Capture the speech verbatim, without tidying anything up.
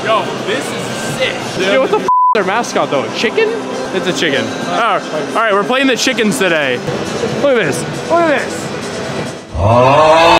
Yo, this is sick. Dude, what the f is their mascot though? Chicken? It's a chicken. Oh, all right, we're playing the chickens today. Look at this. Look at this.